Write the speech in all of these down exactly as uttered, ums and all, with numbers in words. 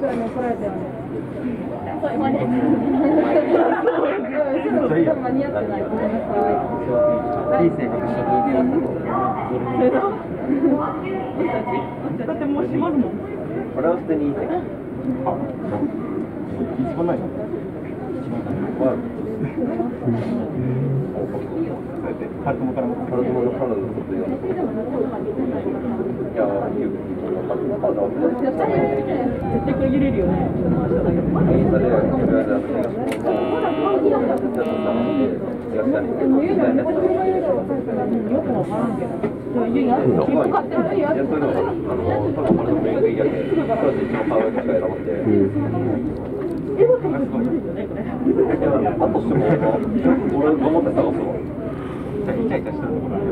らいに怒られたよね。そう今ね。間に合ってない。ごめんなさい。いい性格してる。だってもう閉まるもん。 これは捨てにいい性格。一番ないの？一番ない。カルトモからもカルトモのカルトのこと言われて。いや、カルトモからは絶対これ揺れるよね。 インスタでとりあえず私がその東谷みたいなやつをよくわからんけど。いや、そういうのはあの多分これのメインでやって、それで一番可愛い人が選ばれて。あとしても、俺頑張って探すわ。イチャイチャしてるところだから。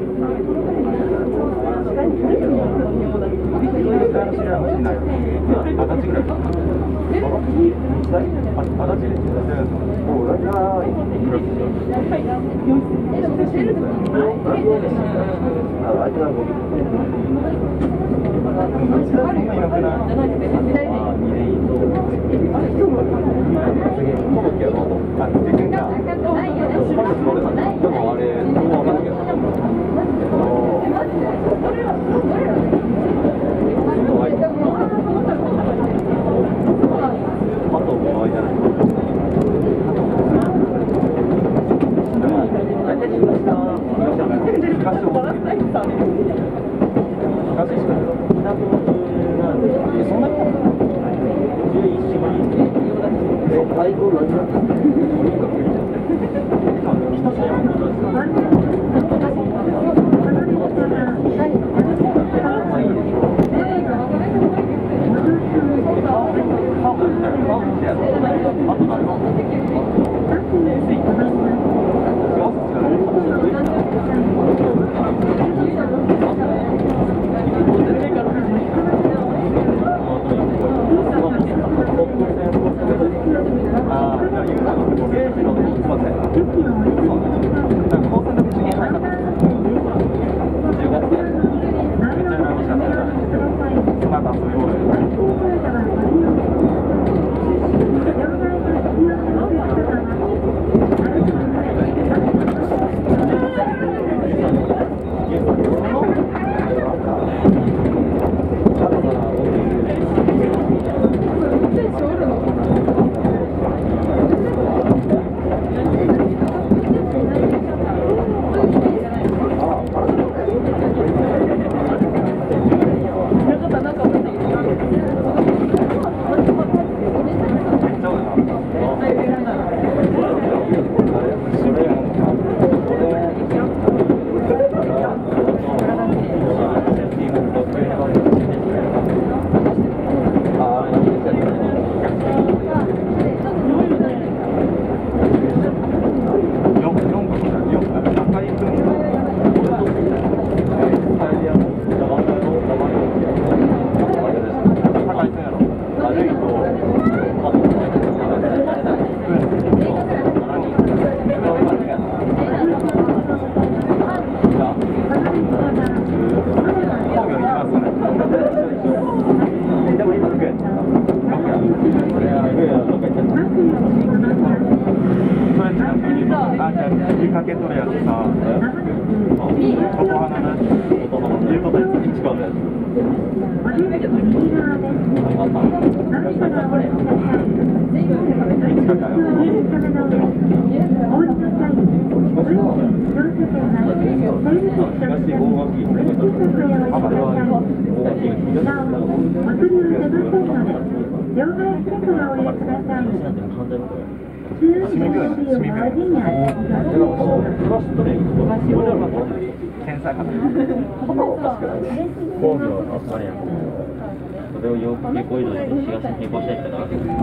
それをよく結構以上に東に変更したい人がある。そう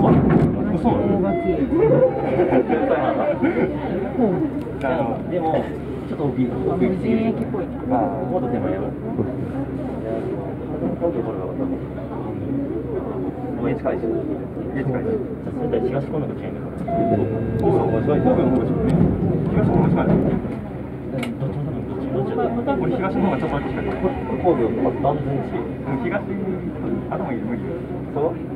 でも、ちょっと大きい。奥行きすぎる。もっと手前やろ。家近いし。家近いし。それで東今度が近いんだから。そうそう、間違い。東の方が近い。東の方が近い。どっちも多分どっちもどっちだ。俺東の方がちょっと近い。神戸は断然し。東頭いい無理。そう。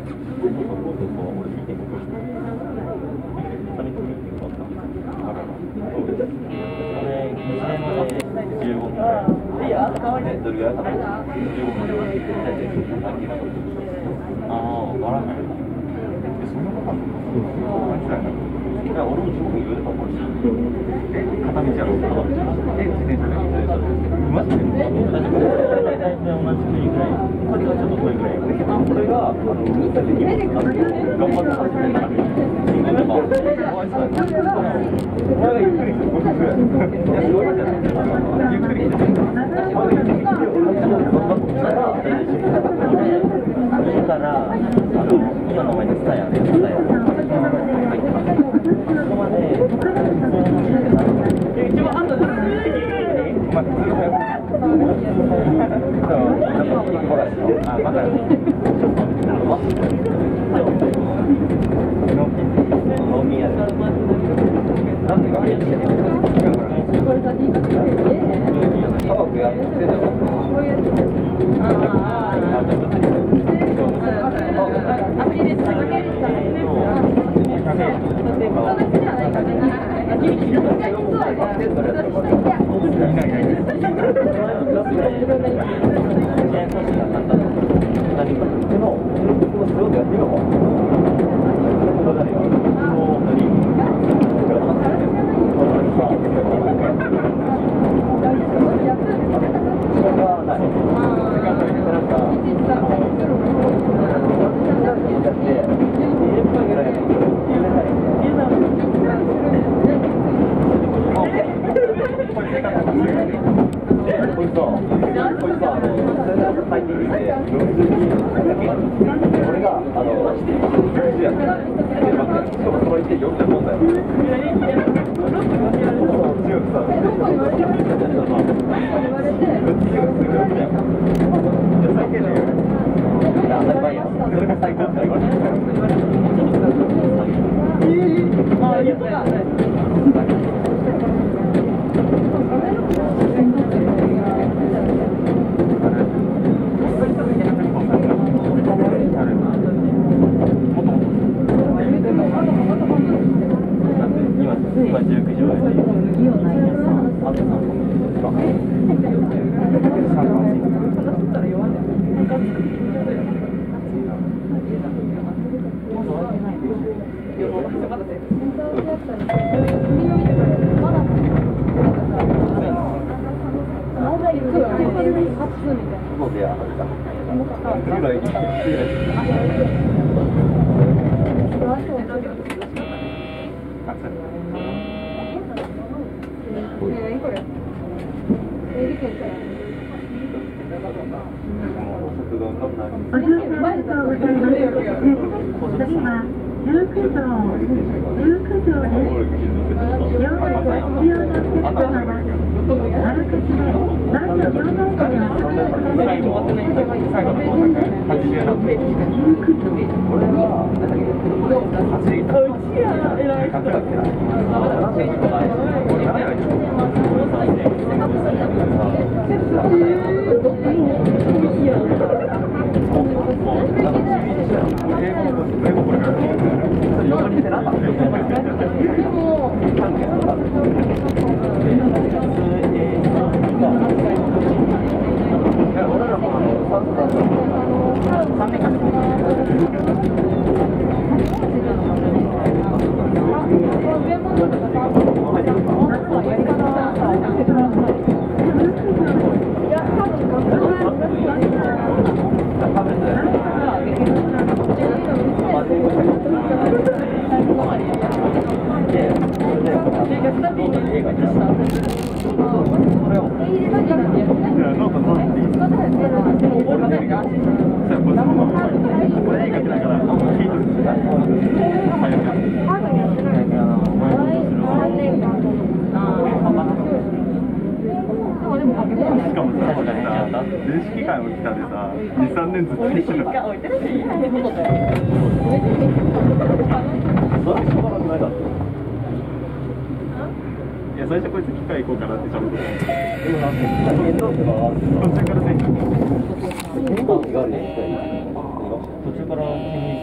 途中から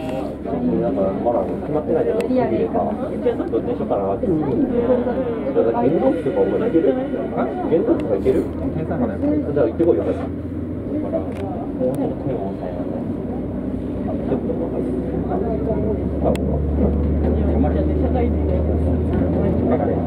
なんかまだ決まってないけど、次でさ、どっちにしようかなって。じゃあ、原動機とかお前いける？原動機とかいける？じゃあ、行ってこいよ。だから、もうちょっと声を抑えなね。ちょっともう、あ、もう、あんまり社会人だからね。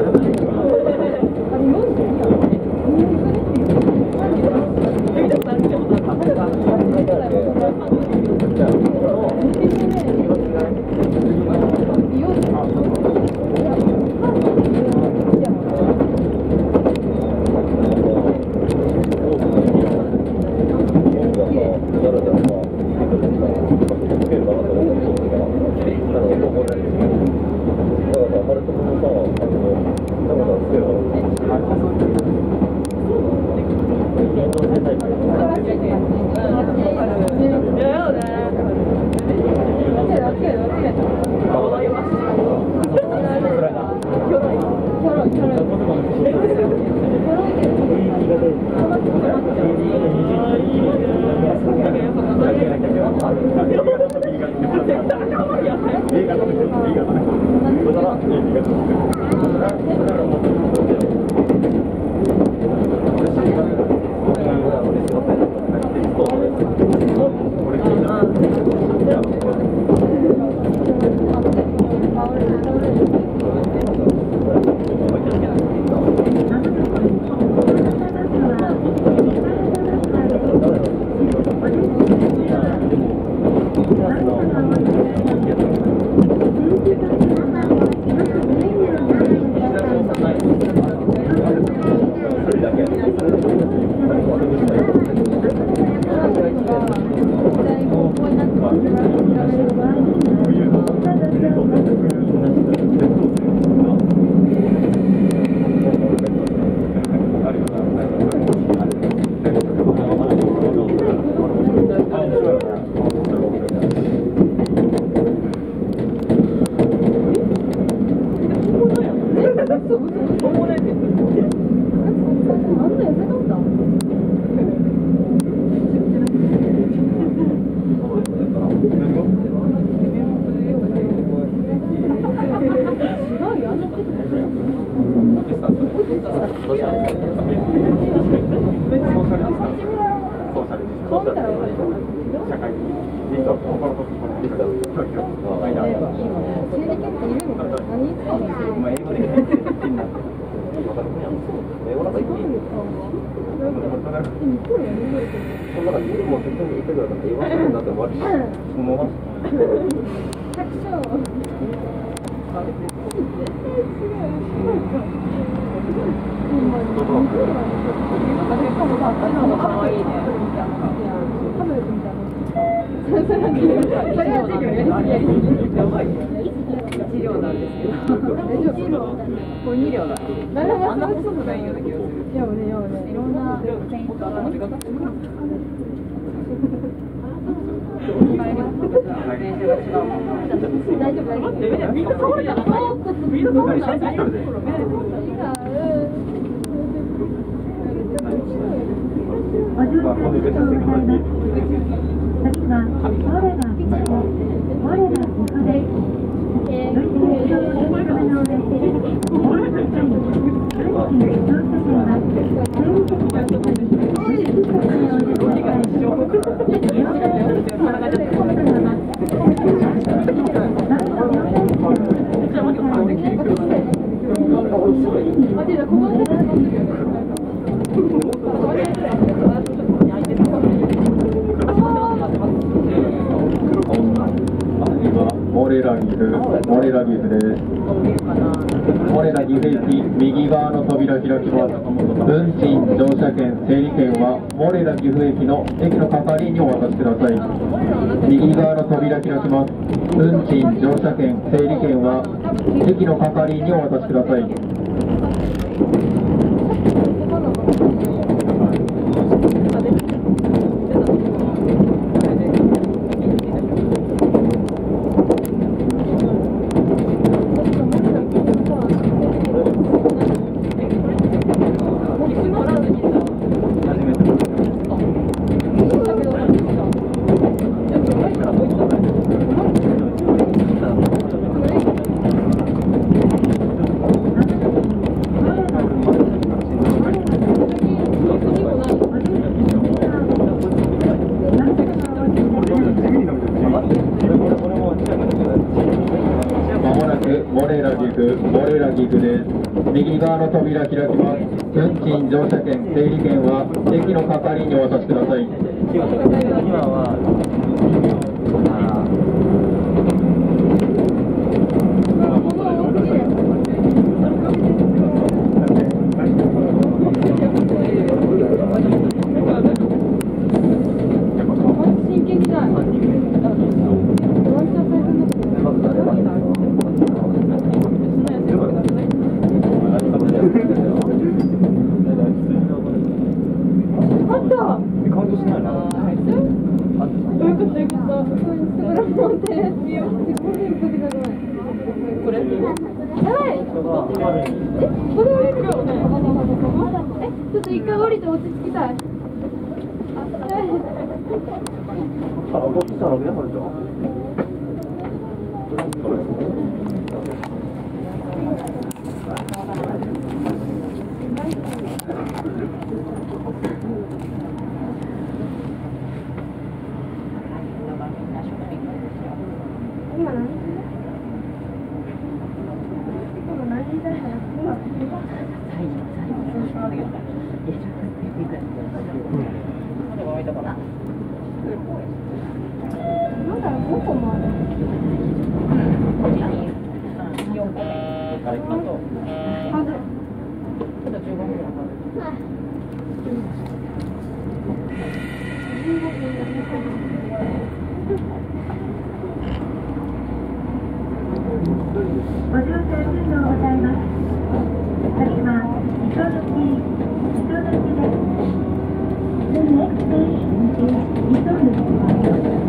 Thank you. モレラ岐阜、モレラ岐阜です。モレラ岐阜駅、右側の扉開きます。運賃乗車券、整理券はモレラ岐阜駅の駅の係にお渡しください。右側の扉開きます。運賃乗車券、整理券は駅の係にお渡しください。モレラ岐阜、モレラ岐阜です。右側の扉開きます。運賃乗車券、整理券は駅の係にお渡しください。今はこれやばい。 人が悪い。 え、それはえ、ちょっと一回降りて落ち着きたい。 あ、こっちから見ながらじゃん。 今何時？今何時だよ。まだごこもある。 ご乗車ありがとうございます。次は糸抜き、糸抜きです。The next station is 糸抜き。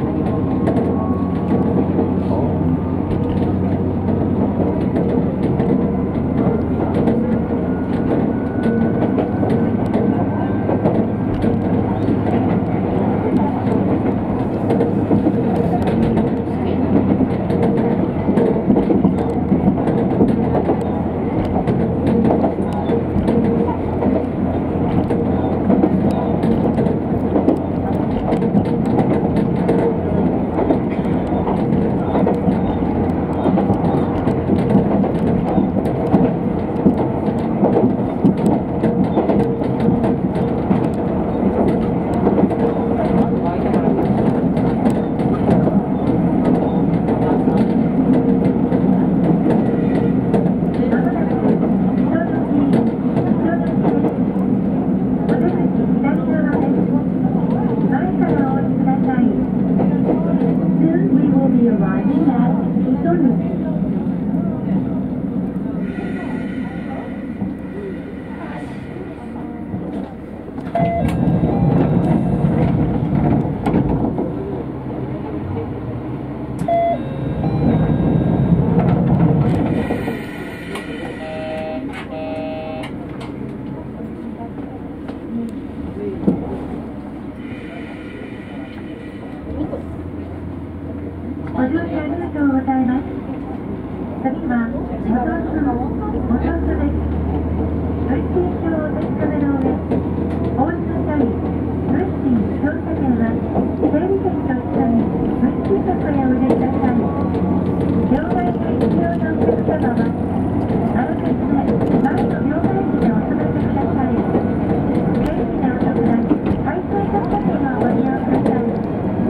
ご乗車ありがとうございます。次は元津、元津です。推進証をお確かめの上、大津処理、物資乗車券は整理券と一緒に物資箱へお入れください。両替が必要なお客様は、あらかじめ前の両替機でお済ませください。元気なお得な配送特価券をご利用ください。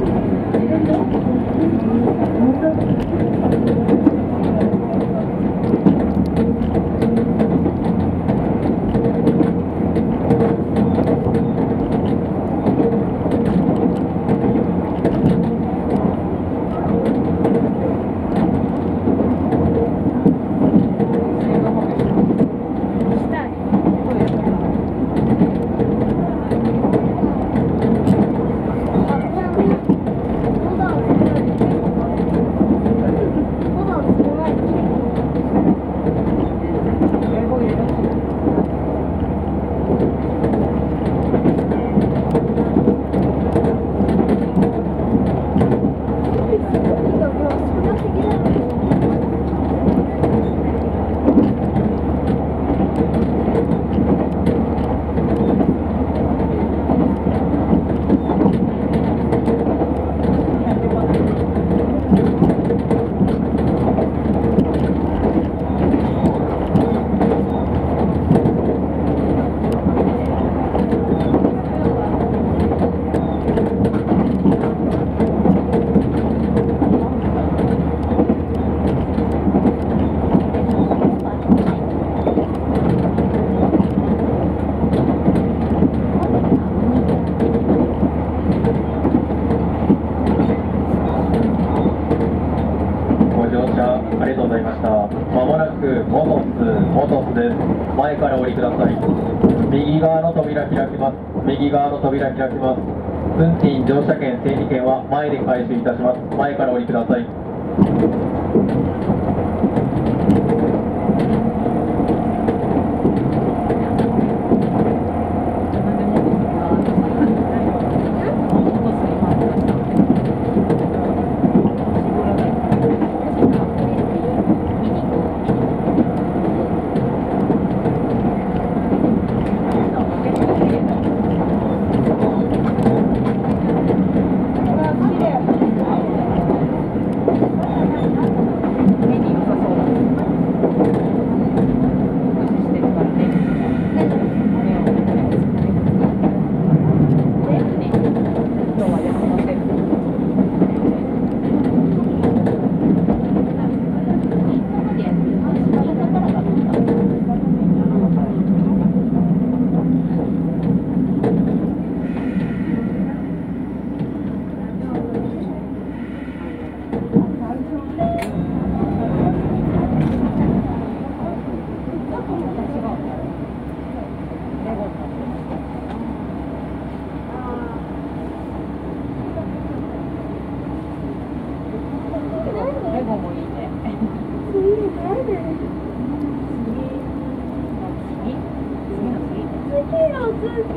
前からお降りください。右側の扉開きます。右側の扉開きます。運賃乗車券整理券は前で回収いたします。前からお降りください。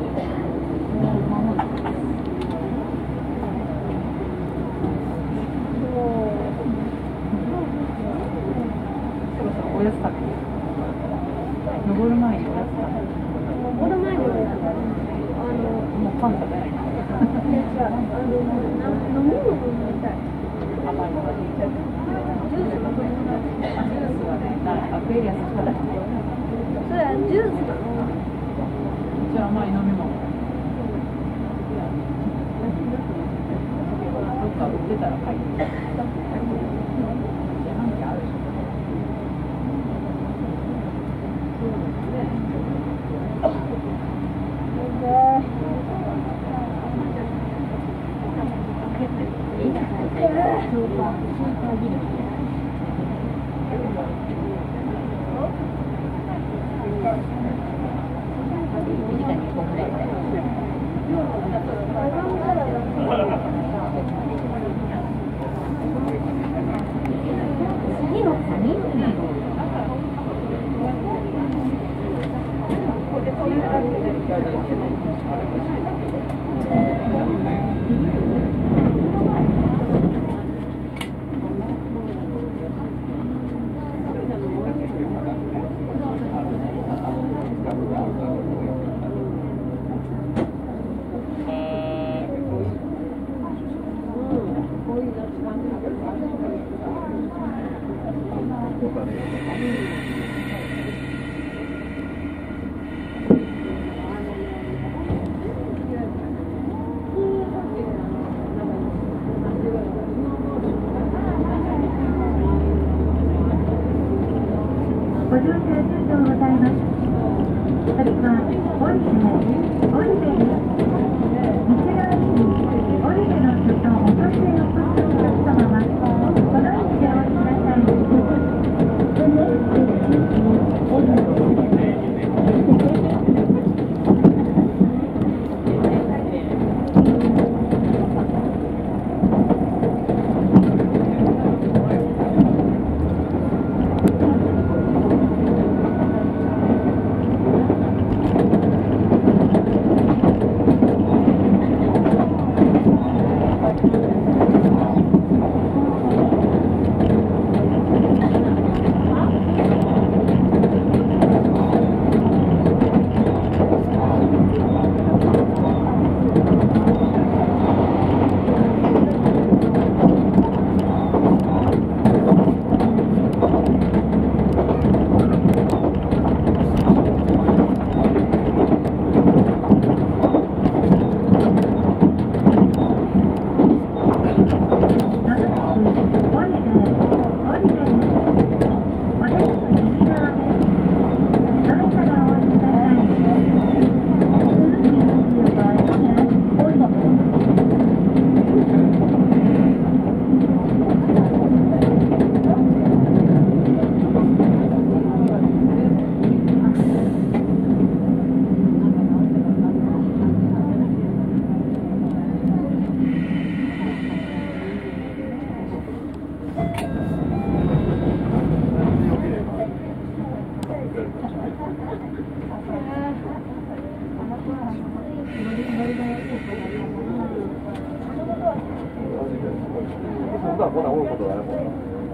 おやつ食べる。登る前におやつ食べる。 登る前におやつ。あのもうパン食べない。 いや違う、あの飲み物飲みたい。 甘いのがいい。ジュースがこれ。ジュースはね、アクエリアスしかない。 それはジュースなの？ 一応甘い飲み物。どっか売ってたら買いに行く。自販機あるでしょ。 ご乗車ありがとうございます。旅は降りて、降りてです。西側に降りての人とお越しのお越しのお客様は、この位置でお降りください。 そんなこんなおることがあるもんな。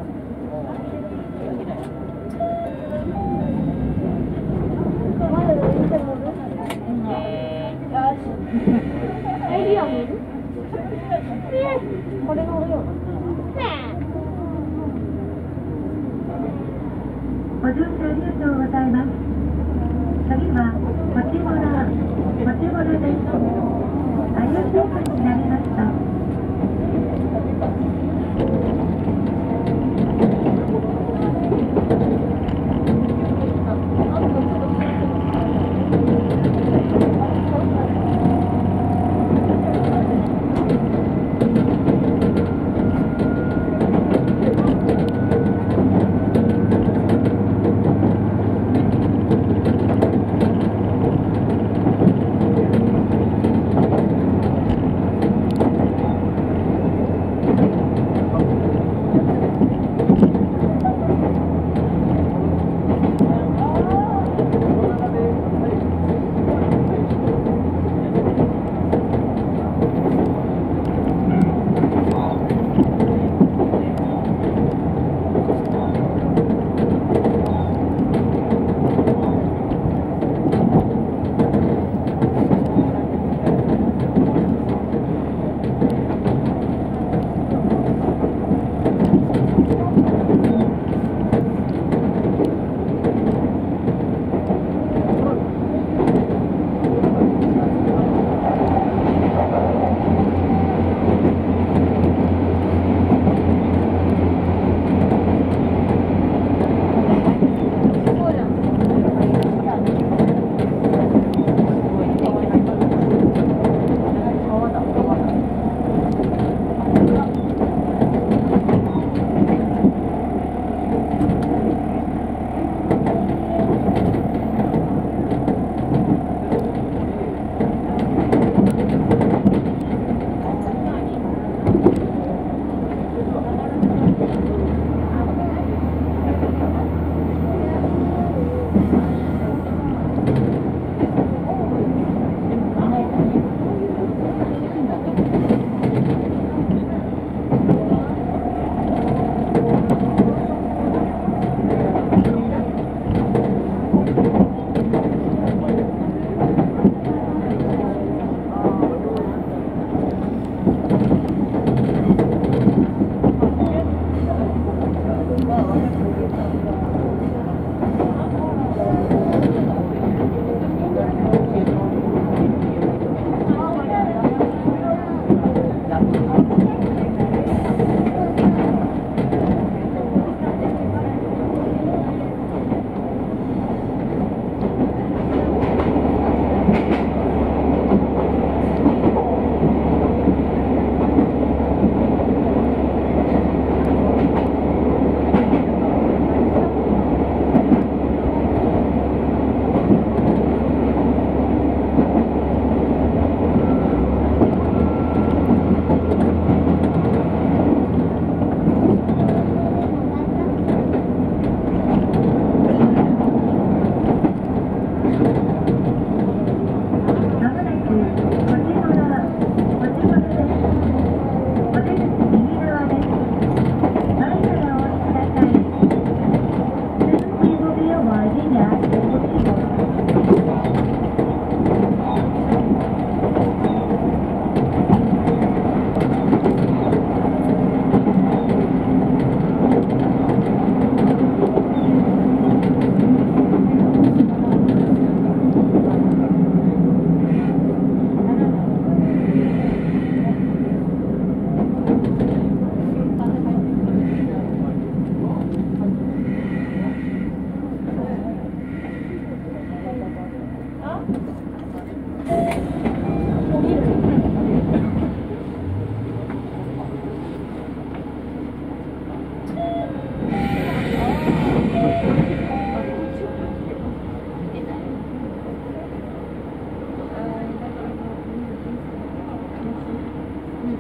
エイリアン見る？ねえ、これ乗るよ。ねえ。 ご乗車ありがとうございます。次はこちぼら、こちぼらです。あやし駅になりました。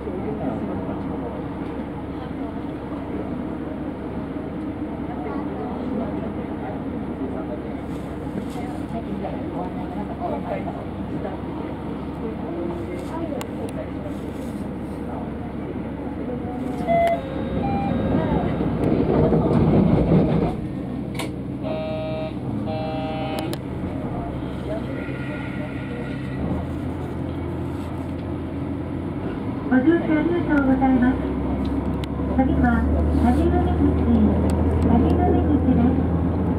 ご乗車ありがとうございます。次は谷組口、谷組口です。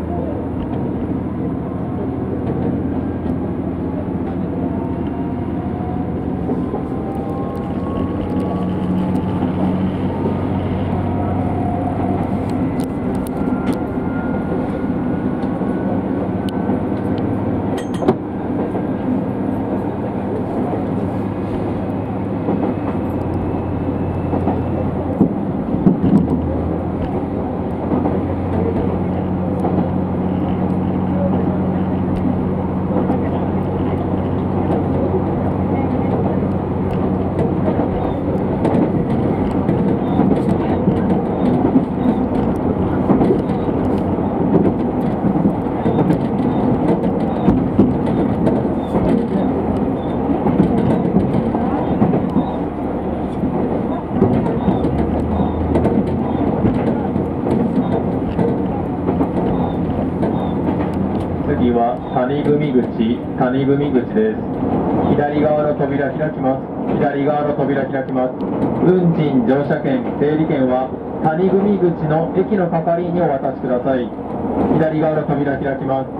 次は谷組口、谷組口です。左側の扉開きます。左側の扉開きます。運賃、乗車券、整理券は谷組口の駅の係員にお渡しください。左側の扉開きます。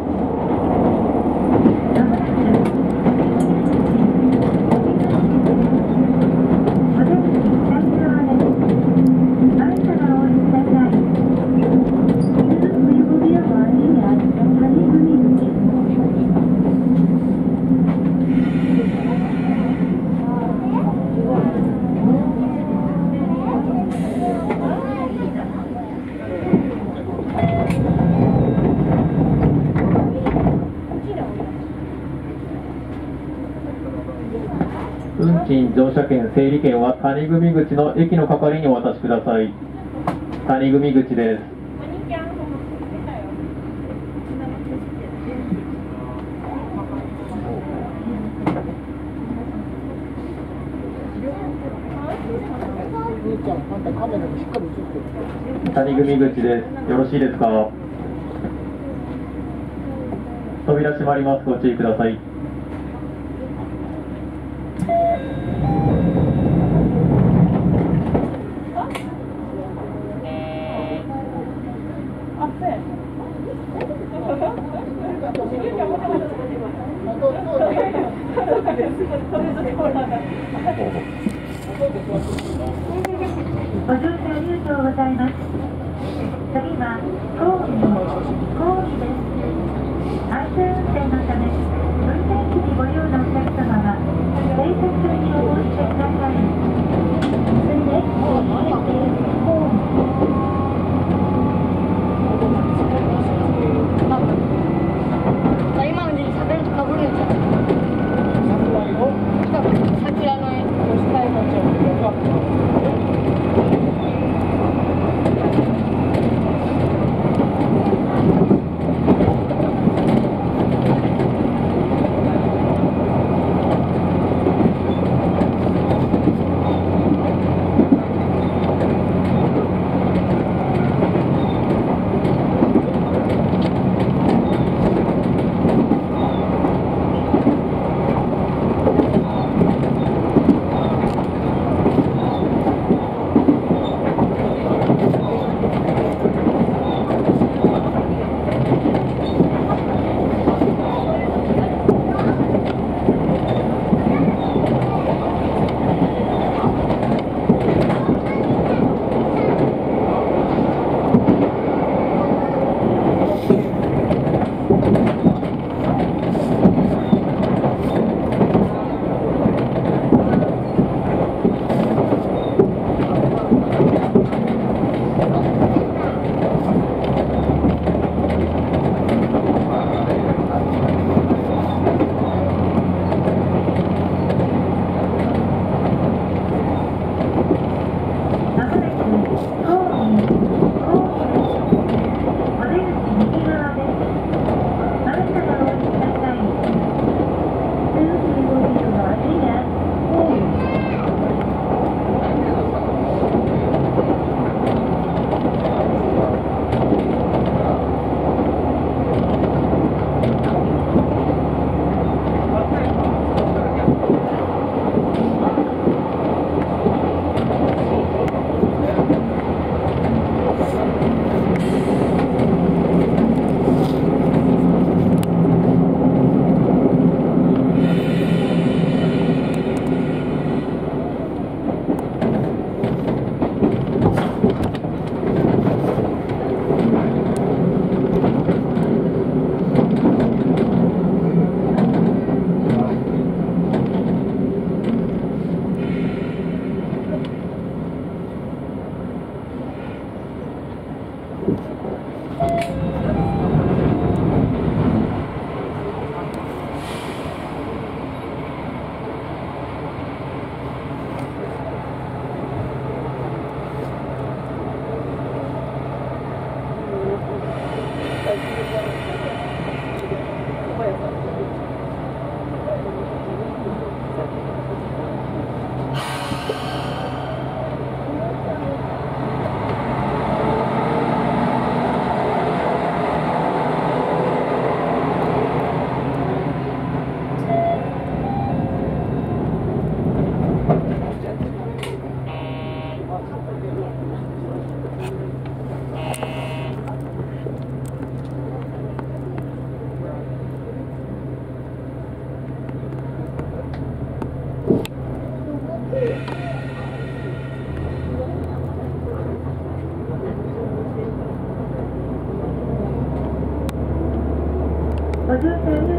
運賃、乗車券、整理券は谷組口の駅の係員にお渡しください。谷組口です。谷組口です。よろしいですか。扉閉まります。ご注意ください。 ご乗車ありがとうございます。次は高尾、高尾です。安全運転のため、運転機にご利用のお客様は、停車中にお申し出ください。次です。高尾。今の時期喋るとかぶるんじゃない？桜の絵。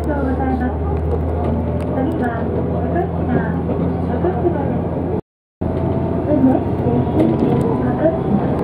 とうございます。次は赤品赤品です。梅赤品。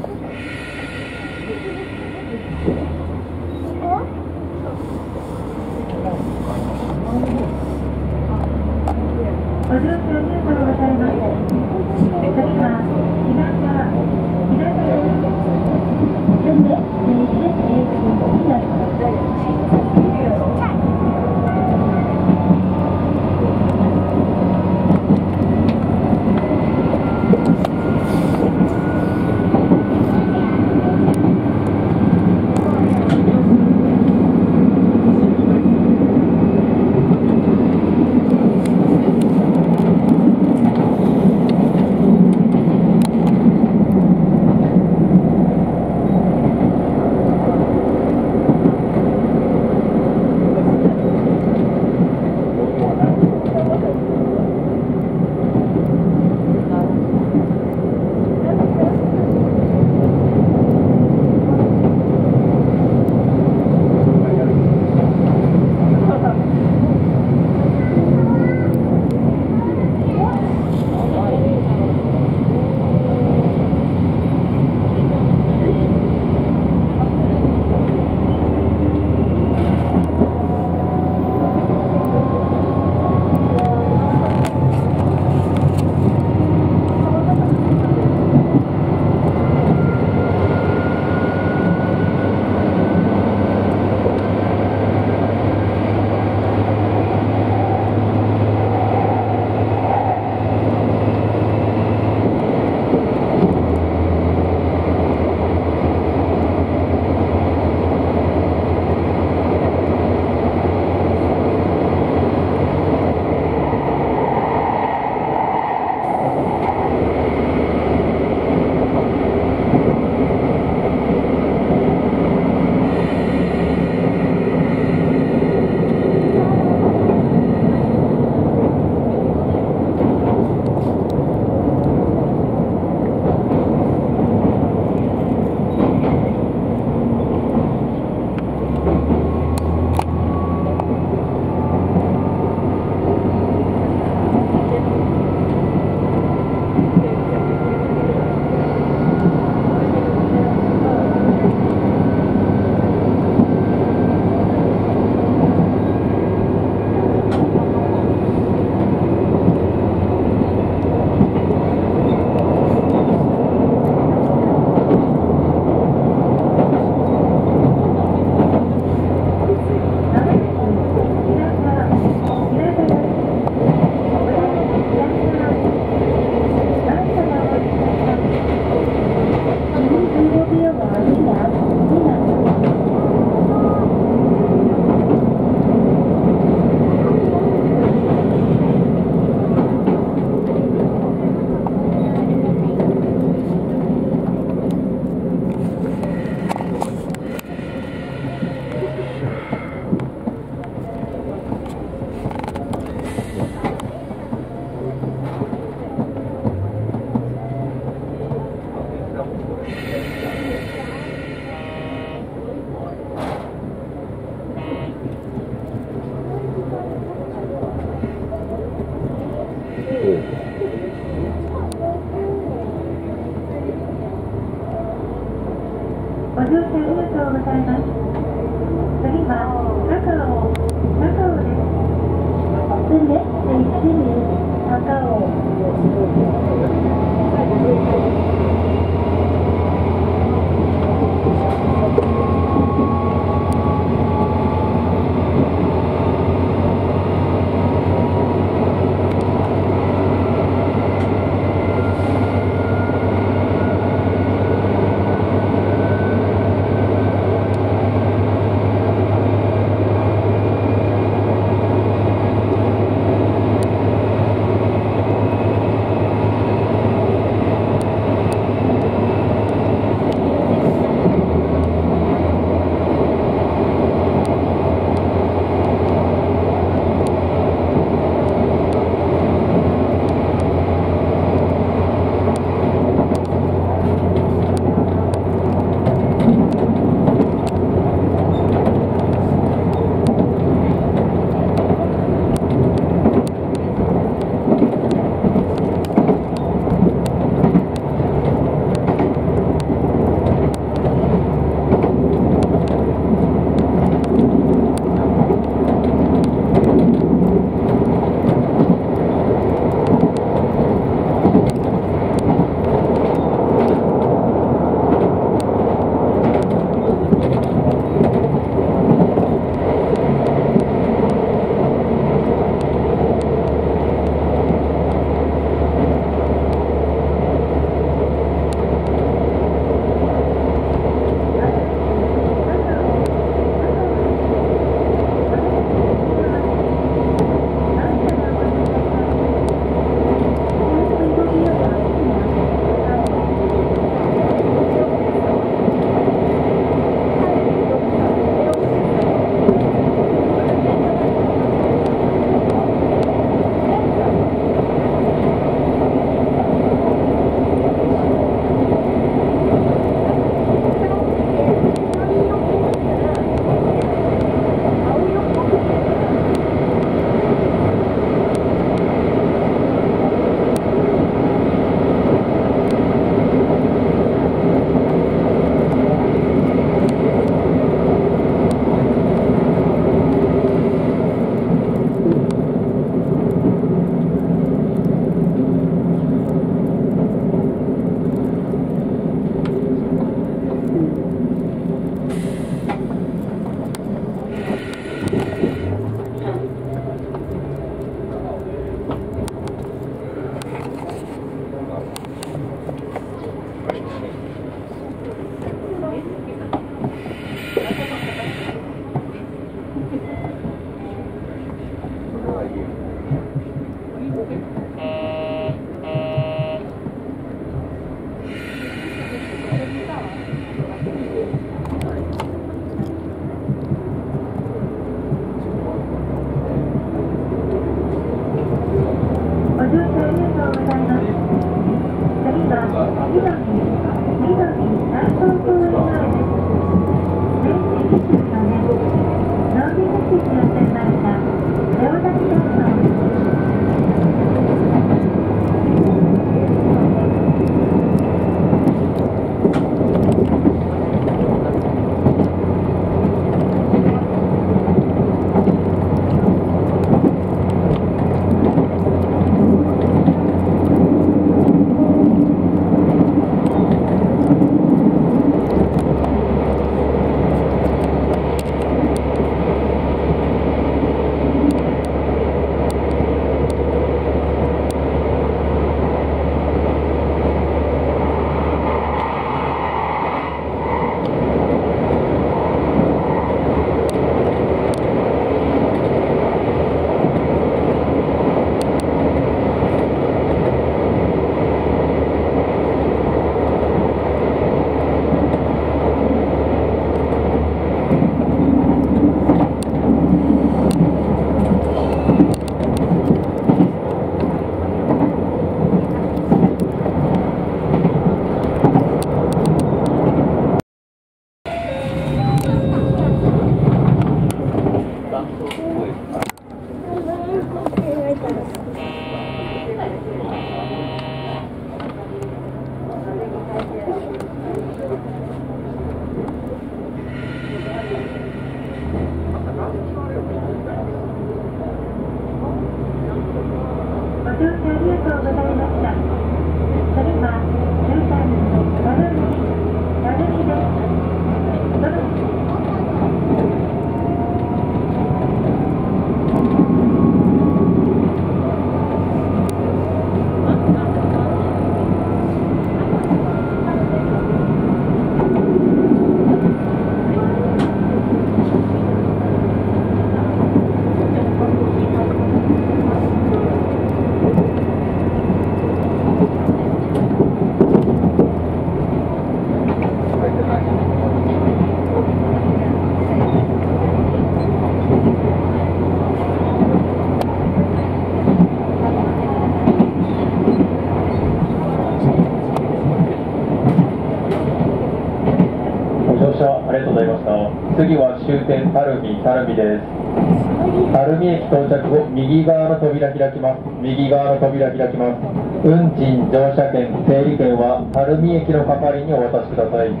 終点垂水垂水です。垂水駅到着後、右側の扉開きます。右側の扉開きます。運賃、乗車券、整理券は垂水駅の係にお渡しください。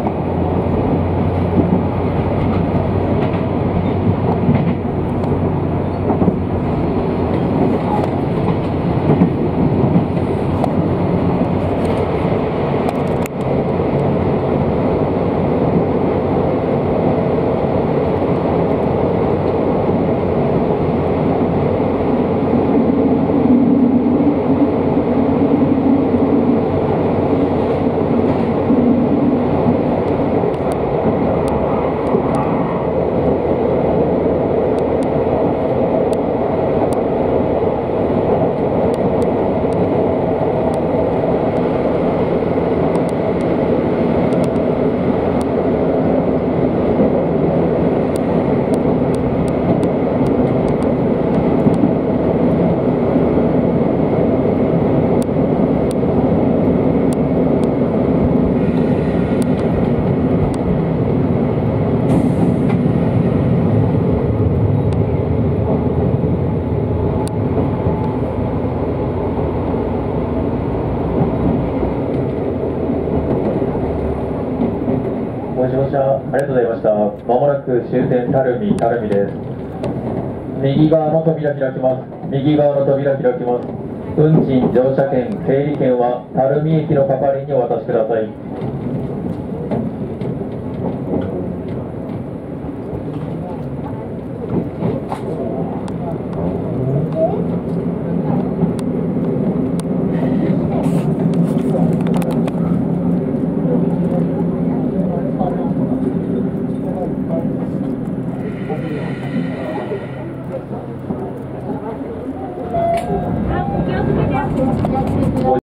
ご乗車ありがとうございました。まもなく終点垂水垂水です。右側の扉開きます。右側の扉開きます。運賃、乗車券、整理券は垂水駅の係にお渡しください。